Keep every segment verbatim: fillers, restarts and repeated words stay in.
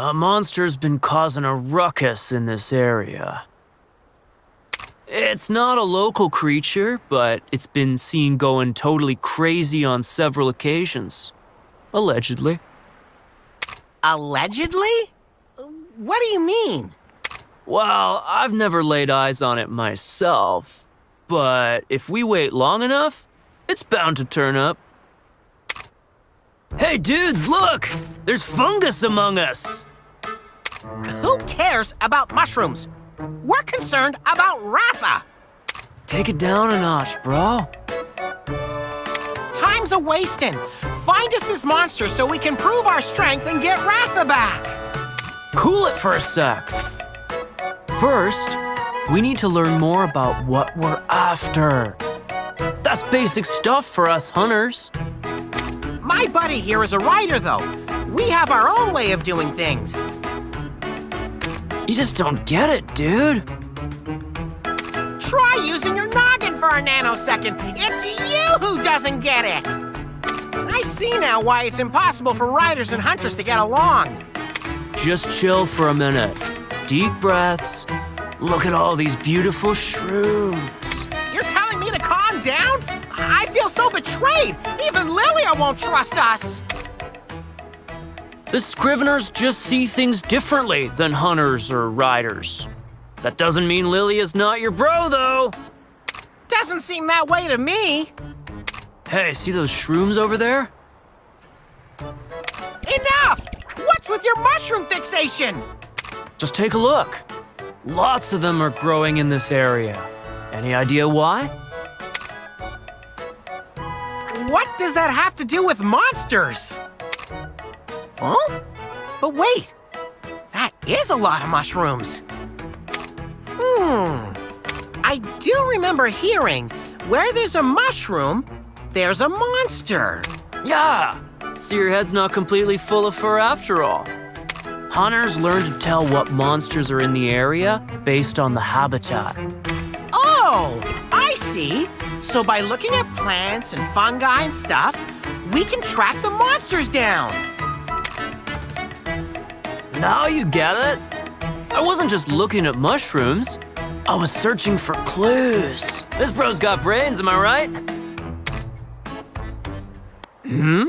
A monster's been causing a ruckus in this area. It's not a local creature, but it's been seen going totally crazy on several occasions. Allegedly. Allegedly? What do you mean? Well, I've never laid eyes on it myself, but if we wait long enough, it's bound to turn up. Hey dudes, look! There's fungus among us! Who cares about mushrooms? We're concerned about Ratha! Take it down a notch, bro. Time's a-wasting. Find us this monster so we can prove our strength and get Ratha back! Cool it for a sec. First, we need to learn more about what we're after. That's basic stuff for us hunters. My buddy here is a writer, though. We have our own way of doing things. You just don't get it, dude. Try using your noggin for a nanosecond. It's you who doesn't get it. I see now why it's impossible for writers and hunters to get along. Just chill for a minute. Deep breaths. Look at all these beautiful shrooms. You're telling me to calm down? I feel so betrayed. Even Lilia won't trust us. The Scriveners just see things differently than hunters or riders. That doesn't mean Lilia's not your bro, though. Doesn't seem that way to me. Hey, see those shrooms over there? Enough! What's with your mushroom fixation? Just take a look. Lots of them are growing in this area. Any idea why? What does that have to do with monsters? Huh? But wait, that is a lot of mushrooms. Hmm, I do remember hearing where there's a mushroom, there's a monster. Yeah, so your head's not completely full of fur after all. Hunters learn to tell what monsters are in the area based on the habitat. Oh, I see. So by looking at plants and fungi and stuff, we can track the monsters down. Now you get it. I wasn't just looking at mushrooms. I was searching for clues. This bro's got brains, am I right? Hmm?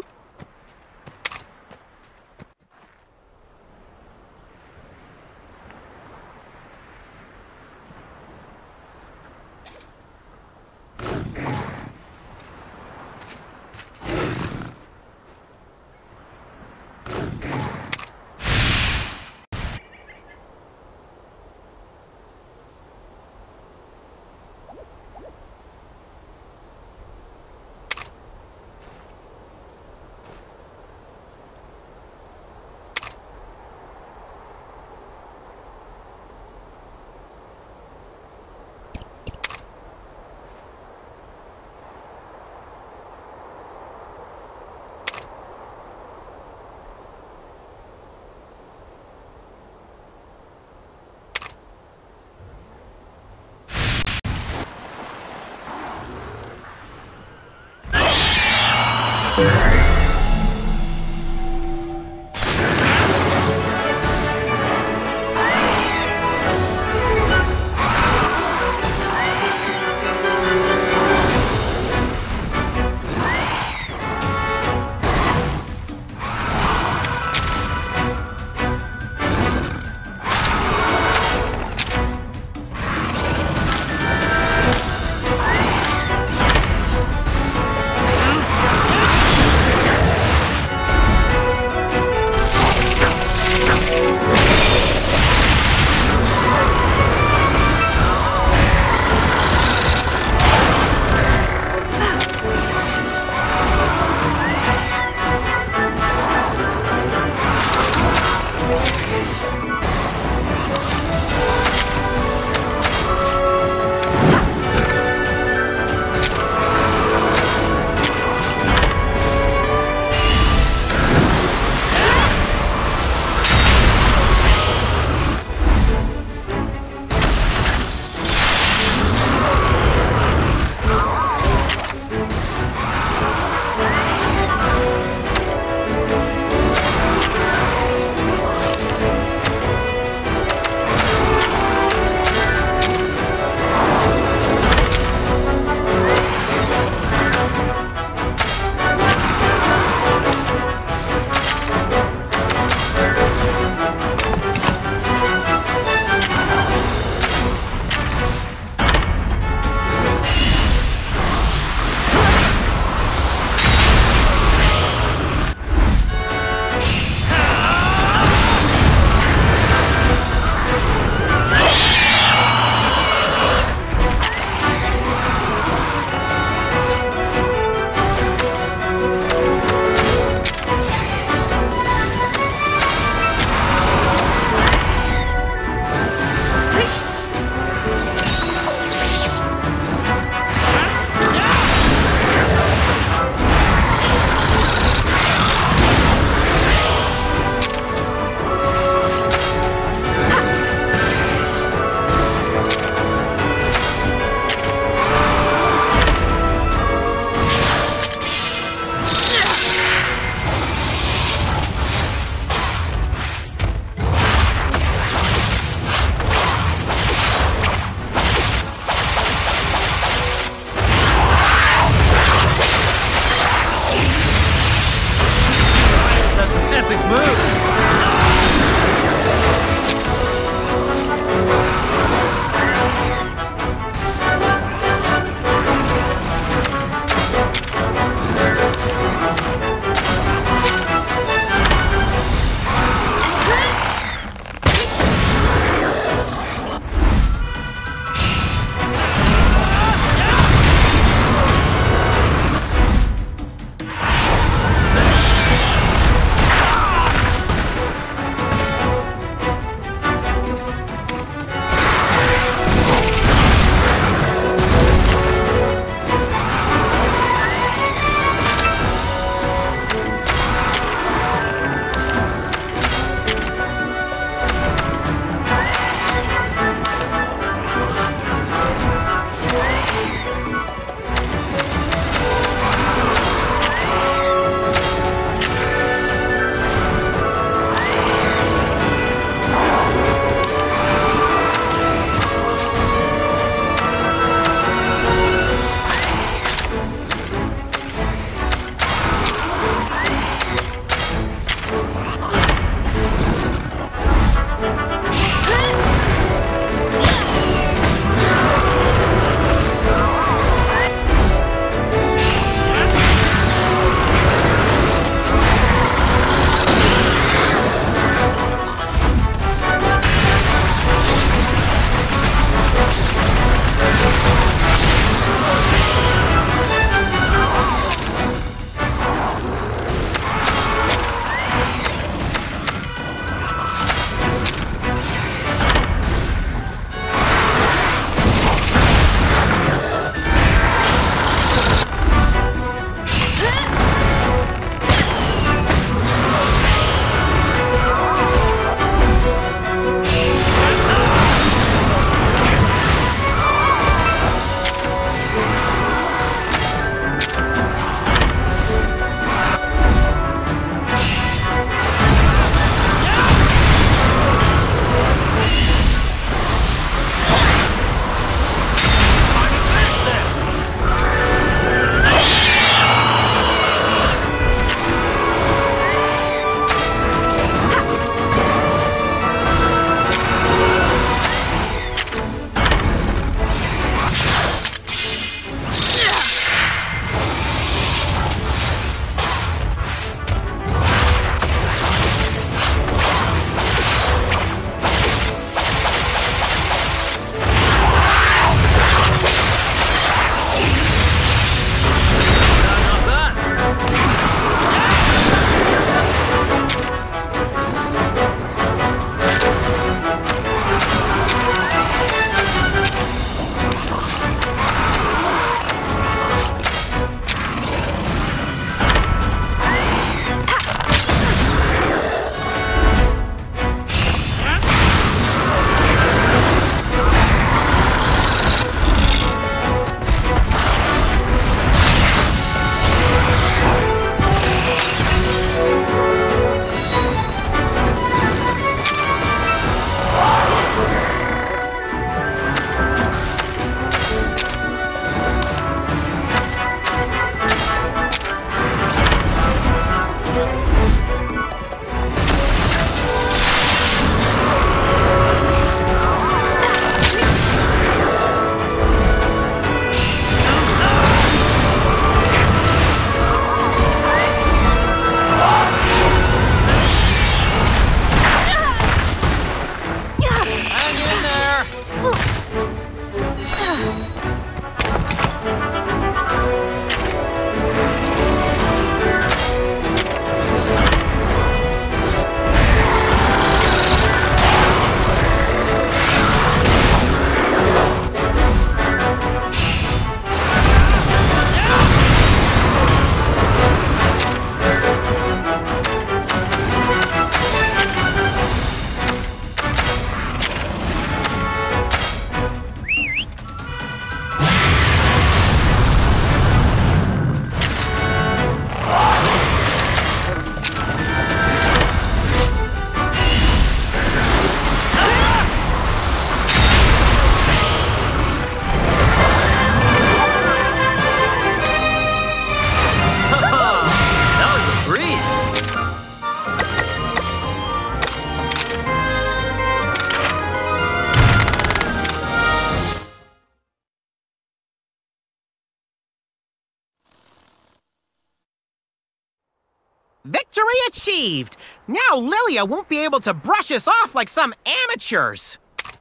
Victory achieved! Now Lilia won't be able to brush us off like some amateurs.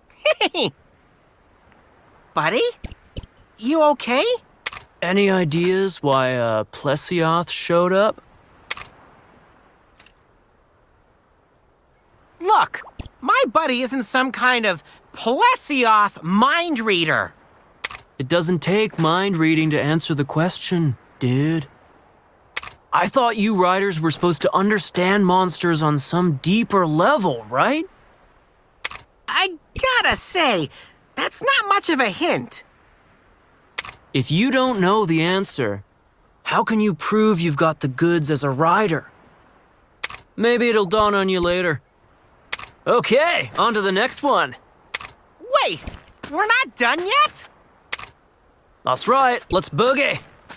Buddy? You okay? Any ideas why uh, Plesioth showed up? Look, my buddy isn't some kind of Plesioth mind reader. It doesn't take mind reading to answer the question, dude. I thought you riders were supposed to understand monsters on some deeper level, right? I gotta say, that's not much of a hint. If you don't know the answer, how can you prove you've got the goods as a rider? Maybe it'll dawn on you later. Okay, on to the next one. Wait, we're not done yet? That's right, let's boogie.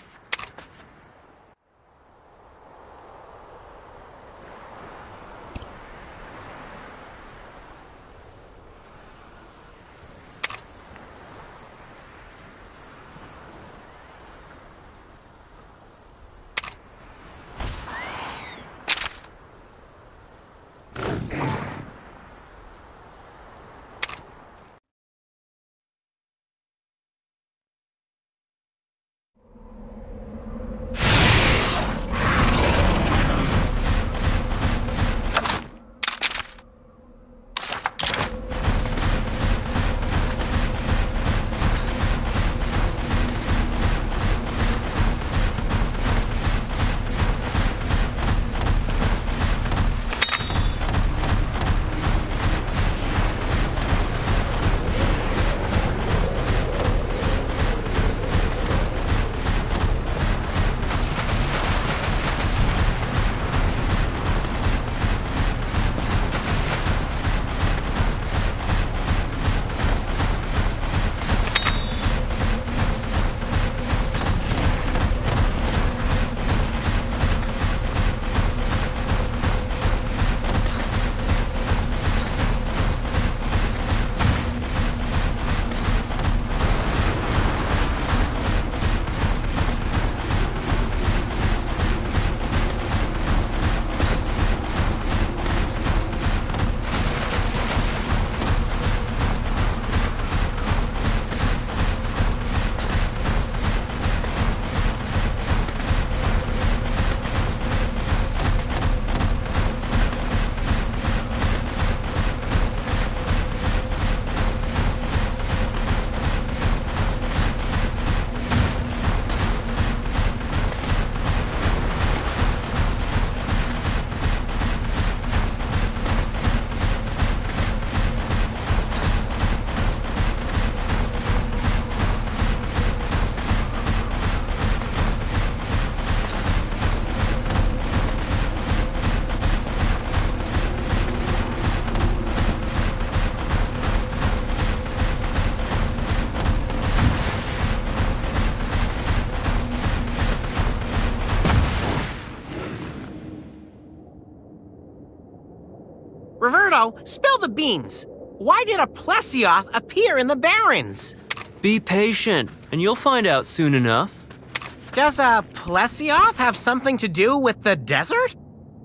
Roberto, spill the beans. Why did a Plesioth appear in the Barrens? Be patient, and you'll find out soon enough. Does a Plesioth have something to do with the desert?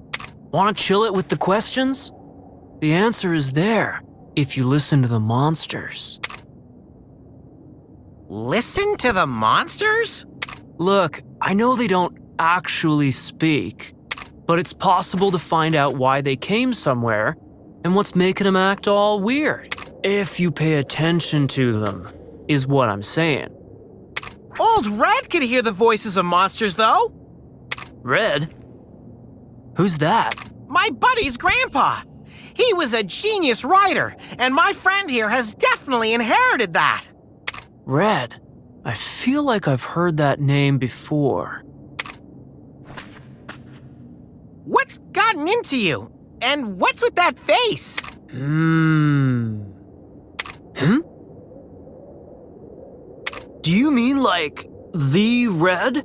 Want to chill it with the questions? The answer is there, if you listen to the monsters. Listen to the monsters? Look, I know they don't actually speak, but it's possible to find out why they came somewhere and what's making them act all weird. If you pay attention to them, is what I'm saying. Old Red could hear the voices of monsters, though. Red? Who's that? My buddy's grandpa. He was a genius writer, and my friend here has definitely inherited that. Red? I feel like I've heard that name before. What's gotten into you? And what's with that face? Hmm. Hmm? Do you mean like the Red?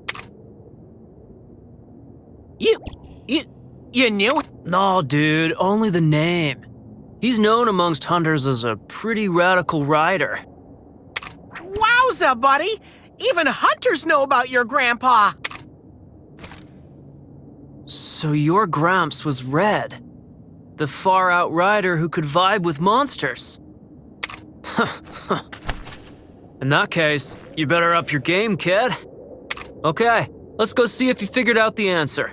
You, you, you knew? No, dude, only the name. He's known amongst hunters as a pretty radical rider. Wowza, buddy! Even hunters know about your grandpa. So So your Gramps was Red, the far outrider who could vibe with monsters. In that case, you better up your game, kid. Okay, let's go see if you figured out the answer.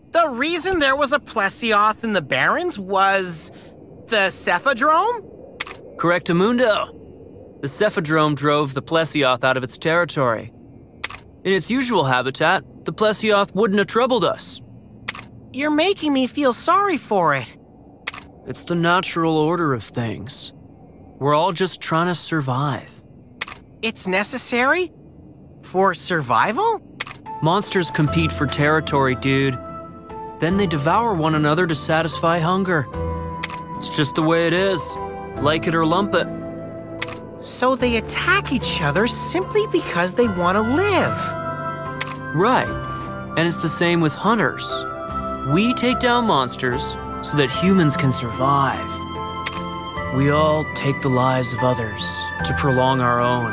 The reason there was a Plesioth in the Barrens was the Cephadrome? Correctamundo. The Cephadrome drove the Plesioth out of its territory. In its usual habitat, the Plesioth wouldn't have troubled us. You're making me feel sorry for it. It's the natural order of things. We're all just trying to survive. It's necessary? For survival? Monsters compete for territory, dude. Then they devour one another to satisfy hunger. It's just the way it is. Like it or lump it. So they attack each other simply because they want to live. Right. And it's the same with hunters. We take down monsters so that humans can survive. We all take the lives of others to prolong our own.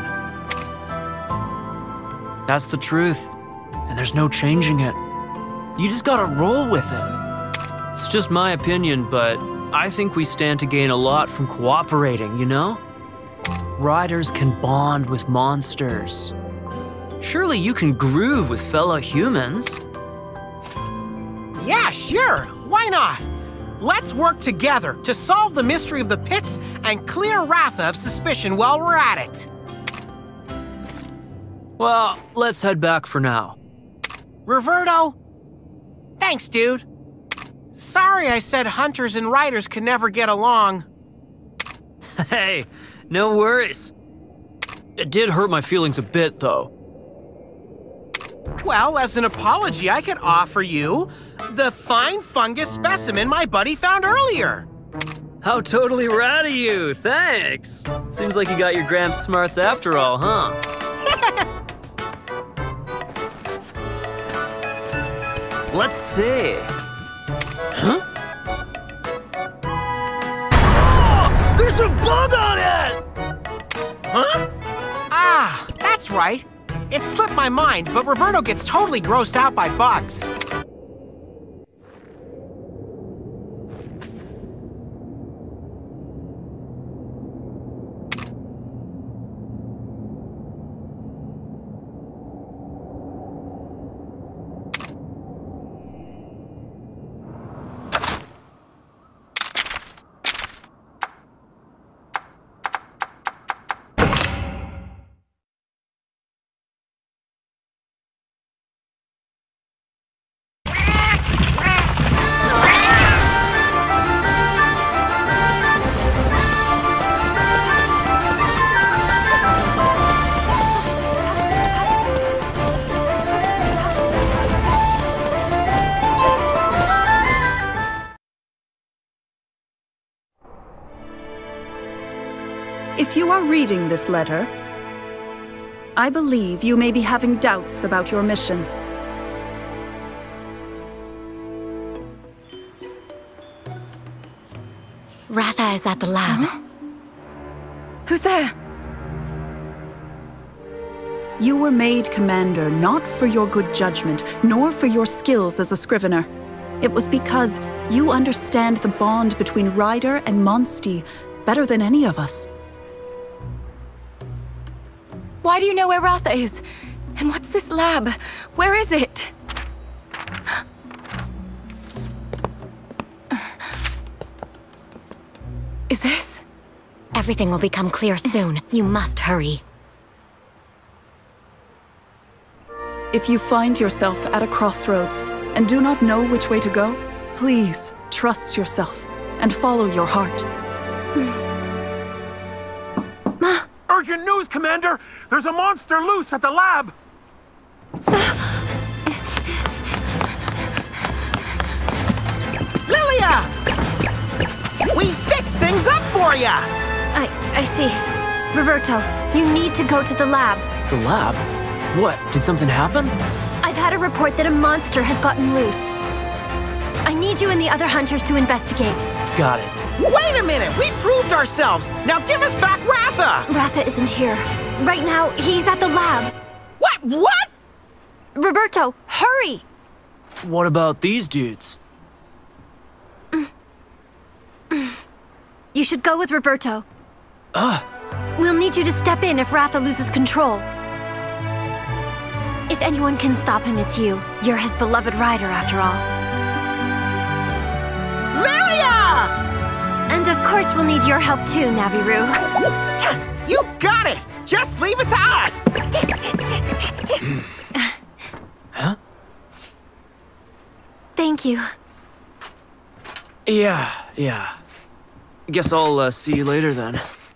That's the truth, and there's no changing it. You just gotta roll with it. It's just my opinion, but I think we stand to gain a lot from cooperating, you know? Riders can bond with monsters. Surely you can groove with fellow humans. Yeah, sure. Why not? Let's work together to solve the mystery of the pits and clear Ratha of suspicion while we're at it. Well, let's head back for now. Roberto? Thanks, dude. Sorry I said hunters and riders could never get along. Hey, no worries. It did hurt my feelings a bit, though. Well, as an apology, I could offer you the fine fungus specimen my buddy found earlier. How totally rad of you, thanks. Seems like you got your Gramps smarts after all, huh? Let's see. Huh? Oh, there's a bug on it! Huh? Ah, that's right. It slipped my mind, but Roberto gets totally grossed out by bugs. If you are reading this letter, I believe you may be having doubts about your mission. Ratha is at the lab. Huh? Who's there? You were made commander not for your good judgment, nor for your skills as a scrivener. It was because you understand the bond between Ryder and Monstie better than any of us. Why do you know where Ratha is? And what's this lab? Where is it? Is this? Everything will become clear soon. You must hurry. If you find yourself at a crossroads and do not know which way to go, please trust yourself and follow your heart. Ma! Urgent news, Commander! There's a monster loose at the lab! Lilia! We fixed things up for ya! I... I see. Roberto, you need to go to the lab. The lab? What? Did something happen? I've had a report that a monster has gotten loose. I need you and the other hunters to investigate. Got it. Wait a minute! We proved ourselves! Now give us back Ratha! Ratha isn't here. Right now, he's at the lab. What? What? Roberto, hurry! What about these dudes? You should go with Roberto. Ugh. We'll need you to step in if Ratha loses control. If anyone can stop him, it's you. You're his beloved rider, after all. Lilia! And of course we'll need your help too, Naviru. You got it! Just leave it to us! Huh? Thank you. Yeah, yeah. Guess I'll uh, see you later then.